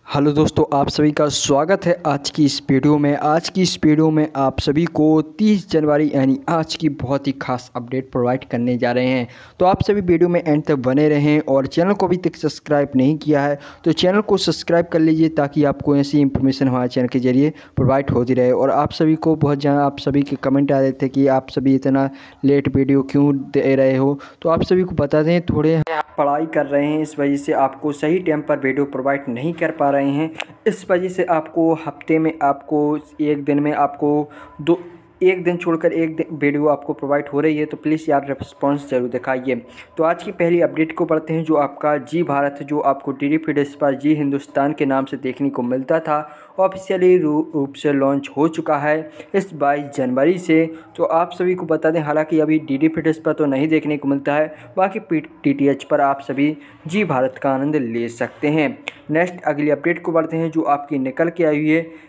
Hello दोस्तों, आप सभी का स्वागत है आज की इस वीडियो में। आज की इस वीडियो में आप सभी को 30 जनवरी यानी आज की बहुत ही खास अपडेट प्रोवाइड करने जा रहे हैं। तो आप सभी वीडियो में एंड तक बने रहें और चैनल को अभी तक सब्सक्राइब नहीं किया है तो चैनल को सब्सक्राइब कर लीजिए ताकि आपको ऐसी इंफॉर्मेशन हमारे चैनल के जरिए प्रोवाइड होती रहे। और आप सभी को बहुत ज़्यादा आप सभी के कमेंट आ रहे थे कि आप सभी इतना लेट वीडियो क्यों दे रहे हो, तो आप सभी को बता दें थोड़े पढ़ाई कर रहे हैं, इस वजह से आपको सही टाइम पर वीडियो प्रोवाइड नहीं कर पा रहे हैं। इस वजह से आपको हफ्ते में आपको एक दिन में आपको एक दिन छोड़कर एक दिन वीडियो आपको प्रोवाइड हो रही है, तो प्लीज़ यार रिस्पॉन्स जरूर दिखाइए। तो आज की पहली अपडेट को पढ़ते हैं, जो आपका जी भारत जो आपको डी डी फीडर्स पर जी हिंदुस्तान के नाम से देखने को मिलता था, ऑफिशियली रूप से लॉन्च हो चुका है इस 22 जनवरी से। तो आप सभी को बता दें, हालांकि अभी डी डी फीडर्स पर तो नहीं देखने को मिलता है, बाकी DTH पर आप सभी जी भारत का आनंद ले सकते हैं। नेक्स्ट अगली अपडेट को बढ़ते हैं, जो आपकी निकल के आई हुई है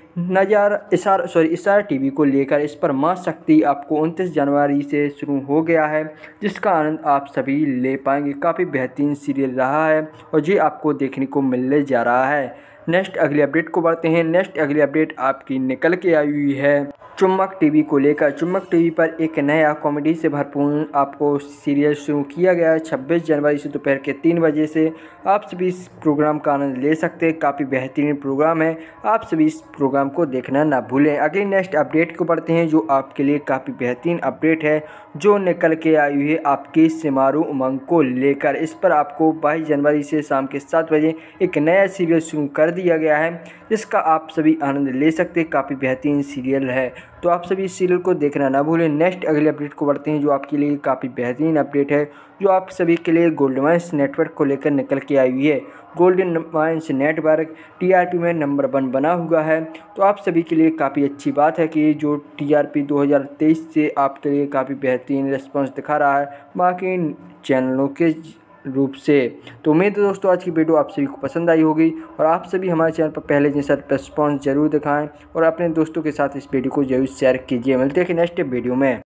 इशारा टीवी को लेकर। इस पर मां शक्ति आपको 29 जनवरी से शुरू हो गया है, जिसका आनंद आप सभी ले पाएंगे। काफ़ी बेहतरीन सीरियल रहा है और ये आपको देखने को मिलने जा रहा है। नेक्स्ट अगली अपडेट को बढ़ते हैं। नेक्स्ट अगली अपडेट आपकी निकल के आई हुई है चुम्बक टीवी को लेकर। चुम्बक टीवी पर एक नया कॉमेडी से भरपूर आपको सीरियल शुरू किया गया है 26 जनवरी से दोपहर के 3 बजे से। आप सभी इस प्रोग्राम का आनंद ले सकते हैं, काफ़ी बेहतरीन प्रोग्राम है, आप सभी इस प्रोग्राम को देखना ना भूलें। अगली नेक्स्ट अपडेट को बढ़ते हैं, जो आपके लिए काफ़ी बेहतरीन अपडेट है, जो निकल के आई हुई है आपकी सिमारू उमंग को लेकर। इस पर आपको 22 जनवरी से शाम के 7 बजे एक नया सीरियल शुरू कर दिया गया है, जिसका आप सभी आनंद ले सकते हैं। काफ़ी बेहतरीन सीरियल है, तो आप सभी इस सीरियल को देखना ना भूलें। नेक्स्ट अगले अपडेट को बढ़ते हैं, जो आपके लिए काफ़ी बेहतरीन अपडेट है, जो आप सभी के लिए गोल्डन वाइन्स नेटवर्क को लेकर निकल के आई हुई है। गोल्डन वाइन्स नेटवर्क TRP में नंबर 1 बना हुआ है, तो आप सभी के लिए काफ़ी अच्छी बात है कि जो TRP 2023 से आपके लिए काफ़ी बेहतरीन रिस्पॉन्स दिखा रहा है बाकी चैनलों के रूप से। तो उम्मीद है दोस्तों आज की वीडियो आप सभी को पसंद आई होगी और आप सभी हमारे चैनल पर पहले जैसा रिस्पॉन्स जरूर दिखाएं और अपने दोस्तों के साथ इस वीडियो को जरूर शेयर कीजिए। मिलते हैं कि नेक्स्ट वीडियो में।